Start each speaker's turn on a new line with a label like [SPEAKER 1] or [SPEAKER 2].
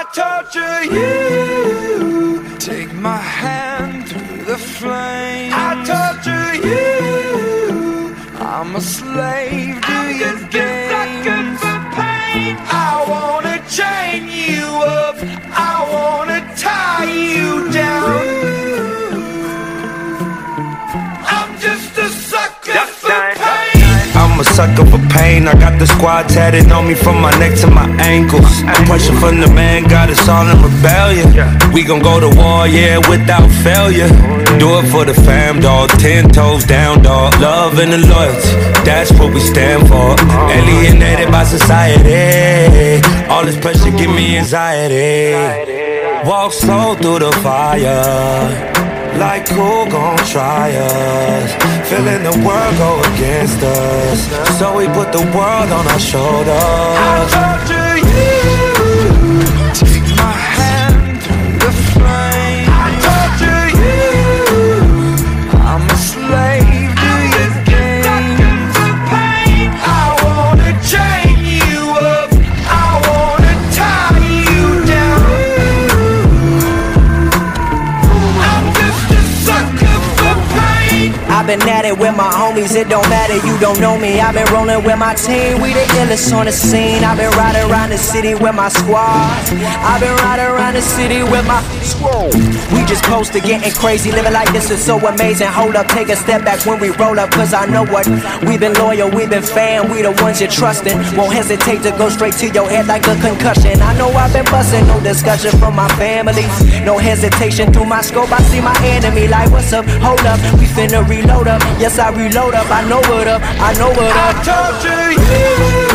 [SPEAKER 1] torture you. Take my hand through the flame. I torture you. I'm a slave to your games. I wanna chain you up. I wanna tie you down. I'm just a sucker for pain.
[SPEAKER 2] I'm a sucker for pain. I got the squad tatted on me from my neck to my ankles. The pressure from the man got us all in rebellion. We gon' go to war, yeah, without failure. Do it for the fam, dog. 10 toes down, dog. Love and the loyalty, that's what we stand for. Alienated by society. All this pressure give me anxiety. Walk slow through the fire. Like who gon' try us? Feeling the world go against us, so we put the world on our shoulders.
[SPEAKER 1] I torture you. Take my hand through the flame. I torture you. I'm a slave to your games. I wanna chain you up. I wanna tie you down. I'm just a sucker for pain.
[SPEAKER 3] I've been at it with my homies, it don't matter, you don't know me. I've been rolling with my team, we the illest on the scene. I've been riding around the city with my squad. I've been riding around the city with my squad. We just close to getting crazy, living like this is so amazing. Hold up, take a step back when we roll up, cause I know what. We've been loyal, we've been fan, we the ones you're trusting. Won't hesitate to go straight to your head like a concussion. I know I've been busting, no discussion from my family. No hesitation through my scope, I see my enemy like what's up, hold up, we finna reload up. Yes, I reload up, I know what up, I know what up.
[SPEAKER 1] I torture you.